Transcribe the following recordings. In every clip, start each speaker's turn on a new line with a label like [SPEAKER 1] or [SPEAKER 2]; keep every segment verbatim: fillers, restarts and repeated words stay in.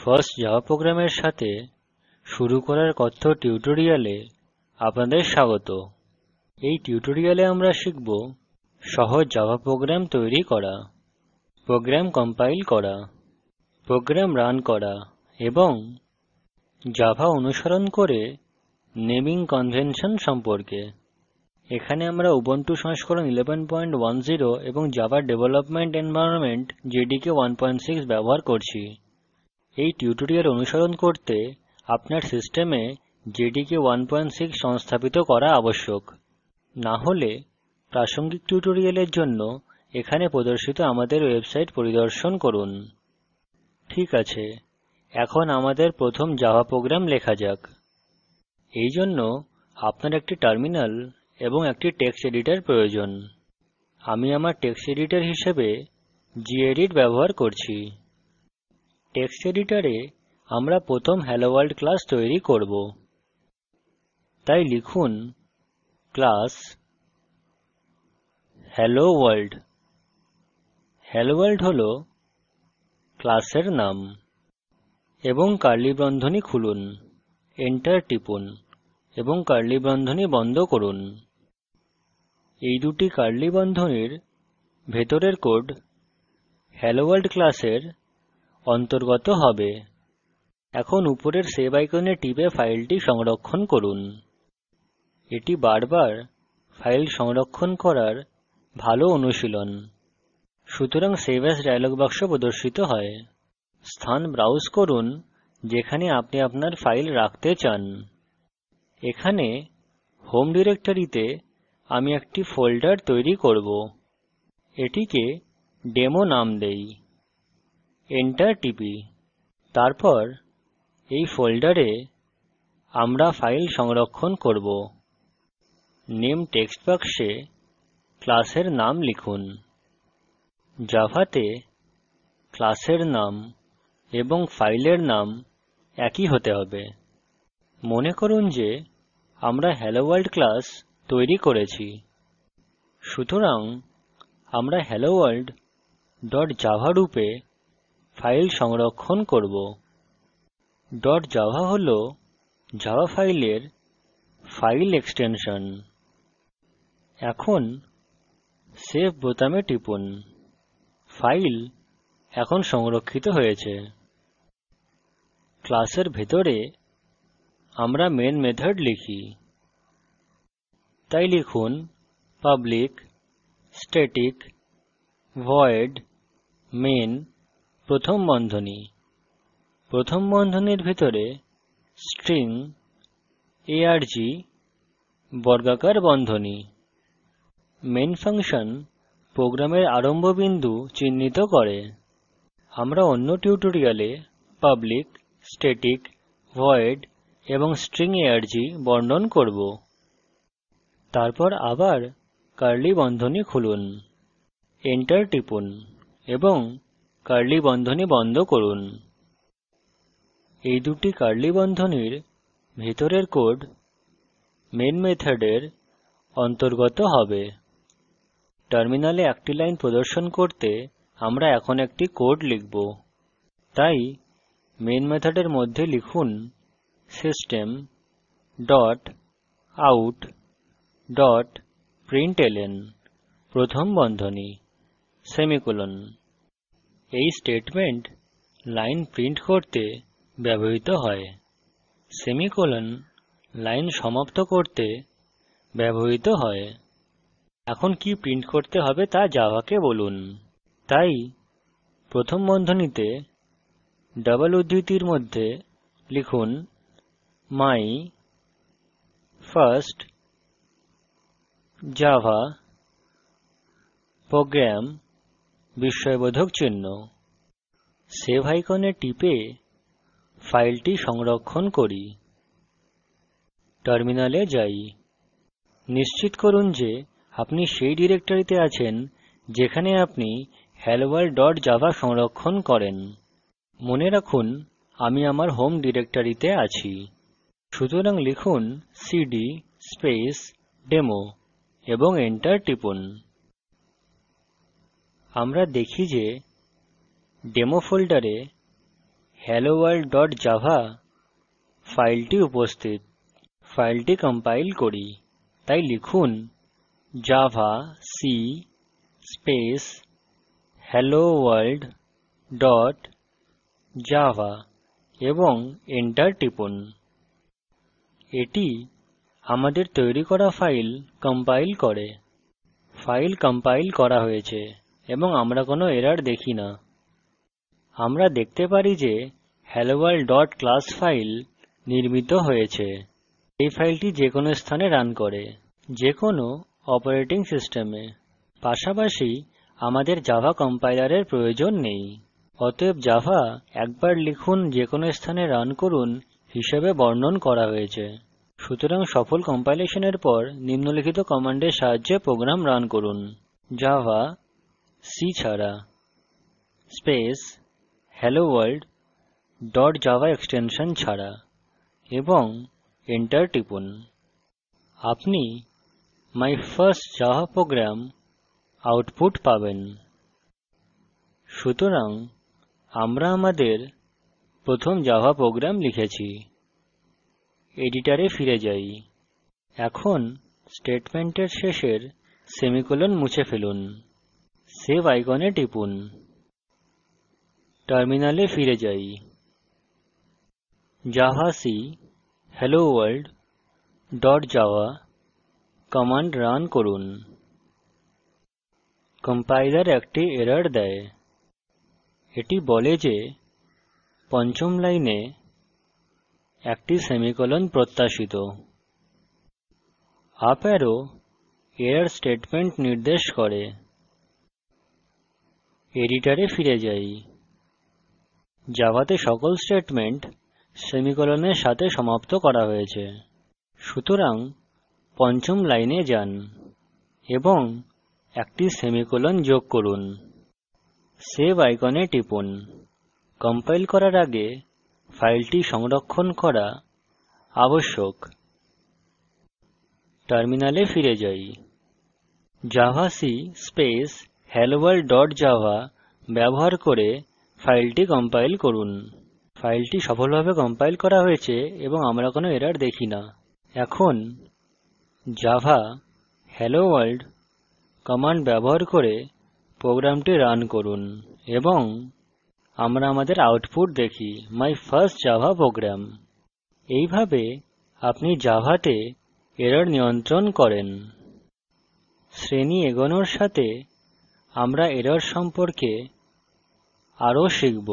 [SPEAKER 1] First Java প্রোগ্রামের সাথে শুরু করার কথ্য টিউটোরিয়ালে আপনাদের স্বাগত। এই টিউটোরিয়ালে আমরা শিখব সহজ জাভা প্রোগ্রাম তৈরি করা, প্রোগ্রাম কম্পাইল করা, প্রোগ্রাম রান করা এবং জাভা অনুসরণ করে নেমিং কনভেনশন সম্পর্কে। এখানে আমরা উবুন্টু সংস্করণ ইলেভেন পয়েন্ট টেন এবং Java development environment JDK one point six ব্যবহার করছি। এই টিউটোরিয়াল অনুসরণ করতে আপনার সিস্টেমে জেডিকে ওয়ান পয়েন্ট সিক্স সংস্থাপিত করা আবশ্যক। না হলে প্রাসঙ্গিক টিউটোরিয়ালের জন্য এখানে প্রদর্শিত আমাদের ওয়েবসাইট পরিদর্শন করুন। ঠিক আছে, এখন আমাদের প্রথম জাভা প্রোগ্রাম লেখা যাক। এই জন্য আপনার একটি টার্মিনাল এবং একটি টেক্সট এডিটর প্রয়োজন। আমি আমার টেক্সট এডিটর হিসেবে গেদিত ব্যবহার করছি। টেক্সট এডিটরে আমরা প্রথম হেলো ওয়ার্ল্ড ক্লাস তৈরি করব। তাই লিখুন class hello world. Hello world হল ক্লাসের নাম এবং কার্লি বন্ধনী খুলুন, এন্টার টিপুন এবং কার্লি বন্ধনী বন্ধ করুন। এই দুটি কার্লি বন্ধনীর ভেতরের কোড হেলো ওয়ার্ল্ড ক্লাসের অন্তর্গত হবে। এখন উপরের সেভ আইকনে টিপে ফাইলটি সংরক্ষণ করুন। এটি বারবার ফাইল সংরক্ষণ করার ভালো অনুশীলন। সুতরাং সেভ এএস ডায়লগ বাক্স প্রদর্শিত হয়। স্থান ব্রাউজ করুন যেখানে আপনি আপনার ফাইল রাখতে চান। এখানে হোম ডিরেক্টরিতে আমি একটি ফোল্ডার তৈরি করব। এটিকে ডেমো নাম দেই, এন্টার টিপি। তারপর এই ফোল্ডারে আমরা ফাইল সংরক্ষণ করব। নেম টেক্সট বাক্সে ক্লাসের নাম লিখুন। জাভাতে ক্লাসের নাম এবং ফাইলের নাম একই হতে হবে। মনে করুন যে আমরা হেলো ওয়ার্ল্ড ক্লাস তৈরি করেছি, সুতরাং আমরা হেলো ওয়ার্ল্ড ডট জাভা রূপে ফাইল সংরক্ষণ করব। ডট জাভা হল জাভা ফাইলের ফাইল এক্সটেনশন। এখন সেভ বোতামে টিপুন। ফাইল এখন সংরক্ষিত হয়েছে। ক্লাসের ভেতরে আমরা মেন মেথড লিখি। তাই লিখুন পাবলিক স্ট্যাটিক ভয়েড মেইন প্রথম বন্ধনী, প্রথম বন্ধনীর ভিতরে স্ট্রিং আর্গ বর্গাকার বন্ধনী। মেইন ফাংশন প্রোগ্রামের আরম্ভ বিন্দু চিহ্নিত করে। আমরা অন্য টিউটোরিয়ালে পাবলিক স্ট্যাটিক ভয়েড এবং স্ট্রিং আর্গ বর্ণন করব। তারপর আবার কার্লি বন্ধনী খুলুন, এন্টার টিপুন এবং কার্লি বন্ধনী বন্ধ করুন। এই দুটি কার্লি বন্ধনীর ভিতরের কোড মেইন মেথডের অন্তর্গত হবে। টার্মিনালে একটি লাইন প্রদর্শন করতে আমরা এখন একটি কোড লিখব। তাই মেইন মেথডের মধ্যে লিখুন system dot out dot println প্রথম বন্ধনী সেমিকোলন। এই স্টেটমেন্ট লাইন প্রিন্ট করতে ব্যবহৃত হয়। সেমিকোলন লাইন সমাপ্ত করতে ব্যবহৃত হয়। এখন কি প্রিন্ট করতে হবে তা জাভাকে বলুন। তাই প্রথম বন্ধনীতে ডাবল উদ্ধৃতির মধ্যে লিখুন মাই ফার্স্ট জাভা প্রোগ্রাম বিস্ময়বোধক চিহ্ন। সেভ আইকনে টিপে ফাইলটি সংরক্ষণ করি। টার্মিনালে যাই। নিশ্চিত করুন যে আপনি সেই ডিরেক্টরিতে আছেন যেখানে আপনি হেলো ওয়ার্ল্ড ডট জাভা সংরক্ষণ করেন। মনে রাখুন আমি আমার হোম ডিরেক্টরিতে আছি। সুতরাং লিখুন সিডি স্পেস ডেমো এবং এন্টার টিপুন। আমরা দেখি যে ডেমো ফোল্ডারে helloworld ডট জাভা ফাইলটি উপস্থিত। ফাইলটি কম্পাইল করি, তাই লিখুন java c space helloworld dot java এবং এন্টার টিপুন। এটি আমাদের তৈরি করা ফাইল কম্পাইল করে। ফাইল কম্পাইল করা হয়েছে এবং আমরা কোনো এরর দেখি না। আমরা দেখতে পারি যে helloworld ডট ক্লাস ফাইল নির্মিত হয়েছে। এই ফাইলটি যে কোনো স্থানে রান করে, যে কোনো অপারেটিং সিস্টেমে। পাশাপাশি আমাদের জাভা কম্পাইলারের প্রয়োজন নেই। অতএব জাভা একবার লিখুন, যে কোনো স্থানে রান করুন হিসেবে বর্ণন করা হয়েছে। সুতরাং সফল কম্পাইলেশনের পর নিম্নলিখিত কমান্ডের সাহায্যে প্রোগ্রাম রান করুন। জাভা সি ছাড়া space helloworld dot java extension ছাড়া এবং এন্টার টিপুন। আপনি my first Java program output পাবেন। সুতরাং আমরা আমাদের প্রথম জাভা প্রোগ্রাম লিখেছি। এডিটরে ফিরে যাই। এখন স্টেটমেন্টের শেষের সেমিকোলন মুছে ফেলুন। সেভ আইকনে টিপুন। টার্মিনালে ফিরে যাই। Java c helloworld dot java command run করুন। কম্পাইলার একটি এরর দেয়। এটি বলে যে পঞ্চম লাইনে একটি সেমিকোলন প্রত্যাশিত। আপ অ্যারো এরর স্টেটমেন্ট নির্দেশ করে। এডিটরে ফিরে যাই। জাভাতে সকল স্টেটমেন্ট সেমিকোলনের সাথে সমাপ্ত করা হয়েছে। সুতরাং পঞ্চম লাইনে যান এবং একটি সেমিকোলন যোগ করুন। সেভ আইকনে টিপুন। কম্পাইল করার আগে ফাইলটি সংরক্ষণ করা আবশ্যক। টার্মিনালে ফিরে যাই। Java c space helloworld dot java ব্যবহার করে ফাইলটি কম্পাইল করুন। ফাইলটি সফলভাবে কম্পাইল করা হয়েছে এবং আমরা কোনো এরর দেখি না। এখন জাভা helloworld কমান্ড ব্যবহার করে প্রোগ্রামটি রান করুন এবং আমরা আমাদের আউটপুট দেখি, মাই ফার্স্ট জাভা প্রোগ্রাম। এইভাবে আপনি জাভাতে এরর নিয়ন্ত্রণ করেন। শ্রেণী এগোনোর সাথে আমরা এরর সম্পর্কে আরও শিখব।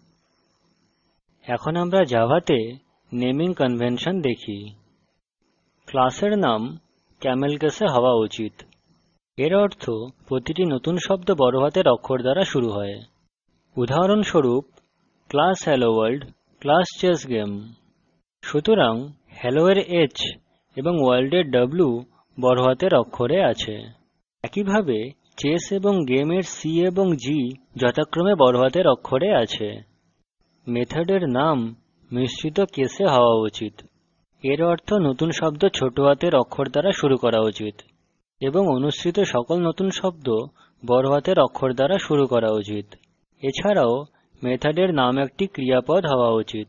[SPEAKER 1] এখন আমরা জাভাতে নেমিং কনভেনশন দেখি। ক্লাসের নাম ক্যামেল কেসে হওয়া উচিত। এর অর্থ প্রতিটি নতুন শব্দ বড় হাতের অক্ষর দ্বারা শুরু হয়। উদাহরণস্বরূপ ক্লাস helloworld, ক্লাস চেসগেম। সুতরাং hello এর H এবং world এর W বড় হাতের অক্ষরে আছে। একইভাবে চেস এবং গেম এর C এবং G যথাক্রমে বড় হাতের অক্ষরে আছে। মেথডের নাম মিশ্রিত কেসে হওয়া উচিত। এর অর্থ নতুন শব্দ ছোট হাতের অক্ষর দ্বারা শুরু করা উচিত এবং অনুসৃত সকল নতুন শব্দ বড় হাতের অক্ষর দ্বারা শুরু করা উচিত। এছাড়াও মেথডের নাম একটি ক্রিয়াপদ হওয়া উচিত।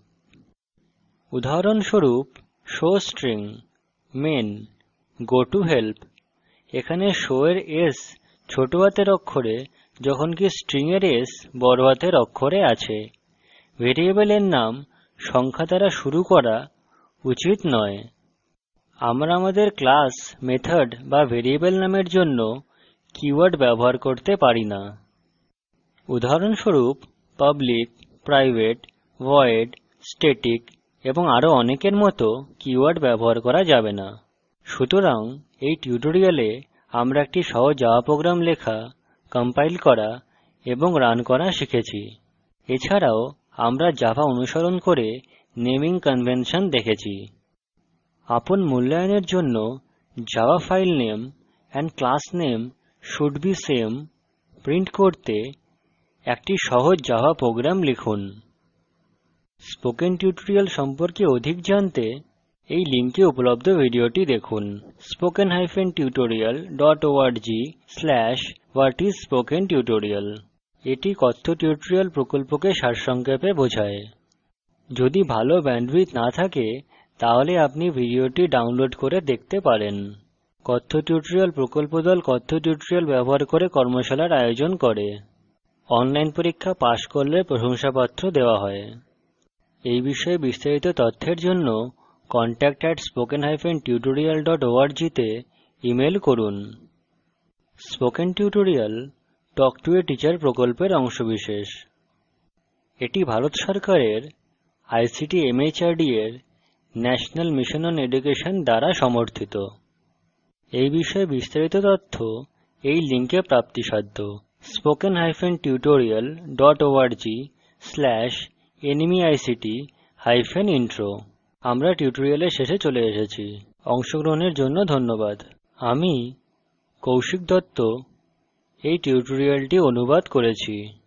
[SPEAKER 1] উদাহরণস্বরূপ showString, main, goToHelp। এখানে show এর S ছোট হাতের অক্ষরে যখনকি string এর S বড় হাতের অক্ষরে আছে। ভ্যারিয়েবলের নাম সংখ্যা দ্বারা শুরু করা উচিত নয়। আমরা আমাদের ক্লাস, মেথড বা ভ্যারিয়েবল নামের জন্য কিওয়ার্ড ব্যবহার করতে পারি না। উদাহরণস্বরূপ পাবলিক, প্রাইভেট, ভয়েড, স্ট্যাটিক এবং আরো অনেকের মতো কিওয়ার্ড ব্যবহার করা যাবে না। সুতরাং এই টিউটোরিয়ালে আমরা একটি সহজ জাভা প্রোগ্রাম লেখা, কম্পাইল করা এবং রান করা শিখেছি। এছাড়াও আমরা জাভা অনুসরণ করে নেমিং কনভেনশন দেখেছি। আপন মূল্যায়নের জন্য Java file name and class name should be same print করতে একটি সহজ জাভা প্রোগ্রাম লিখুন। স্পোকেন টিউটোরিয়াল সম্পর্কে অধিক জানতে এই লিঙ্কে উপলব্ধ ভিডিওটি দেখুন spoken hyphen tutorial dot org slash what is spoken tutorial. এটি কথ্য টিউটোরিয়াল প্রকল্পকে সারসংক্ষেপে বোঝায়। যদি ভালো ব্যান্ডউইডথ না থাকে তাহলে আপনি ভিডিওটি ডাউনলোড করে দেখতে পারেন। কথ্য টিউটোরিয়াল প্রকল্প দল কথ্য টিউটোরিয়াল ব্যবহার করে কর্মশালার আয়োজন করে। অনলাইন পরীক্ষা পাস করলে প্রশংসাপত্র দেওয়া হয়। এই বিষয়ে বিস্তারিত তথ্যের জন্য contact at spoken hyphen tutorial dot org তে ইমেল করুন। Spoken tutorial talk to a teacher প্রকল্পের অংশবিশেষ। এটি ভারত সরকারের আইসিটি এমএচআরডি এর ন্যাশনাল মিশন অন এডুকেশন দ্বারা সমর্থিত। এই বিষয়ে বিস্তারিত তথ্য এই লিঙ্কে প্রাপ্তিসাধ্য spoken hyphen tutorial dot org slash NMEICT hyphen intro. আমরা টিউটোরিয়ালের শেষে চলে এসেছি। অংশগ্রহণের জন্য ধন্যবাদ। আমি কৌশিক দত্ত এই টিউটোরিয়ালটি অনুবাদ করেছি।